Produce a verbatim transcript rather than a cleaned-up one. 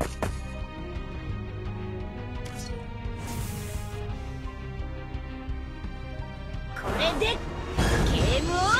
これでゲームオーバー。